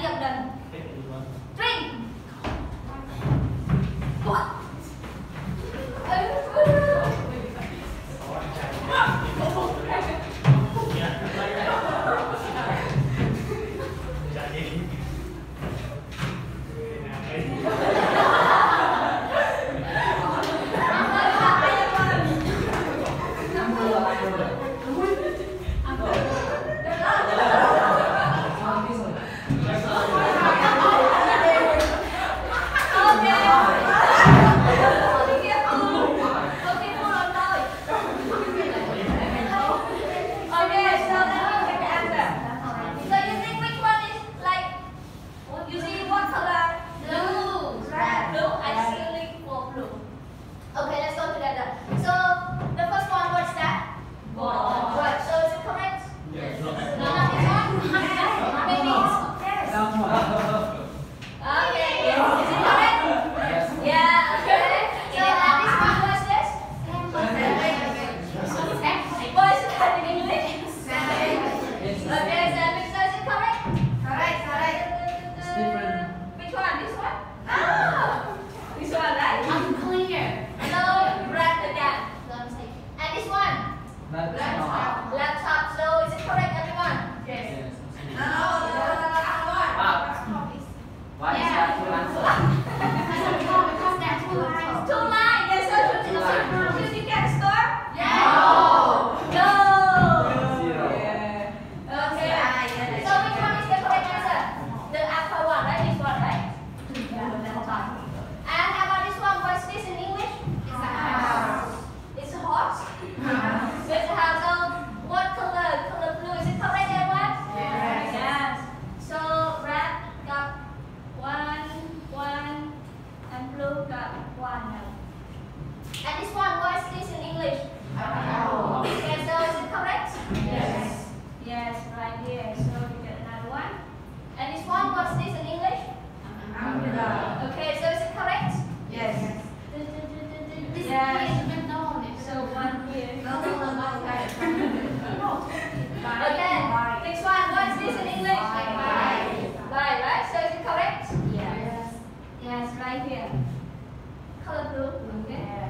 Ready up done. 3. What? Laptop. So is it correct, everyone? Yes. Why is that two answers? Because that's 2 lines. 2 lines. Yes. So should you get a score? No. No. 0. Okay. So which one is the correct answer? The upper one, right? This one, right? And how about this one? What's this in English? It's a house. It's a horse. So it's a house. So what color? Color blue. Is it correct, everyone? Yes. So red got 1, and blue got 1. And this one, what's this in English? Okay, so is it correct? Yes. Yes, right here. So we get another one. And this one, what's this in English? Umbrella. Okay, so is it correct? Yes. This Yes. So 1 here. No. Okay, next one, what's this in English? Bye. Bye, right? So is it correct? Yes. Yes, right here. Color blue. Okay.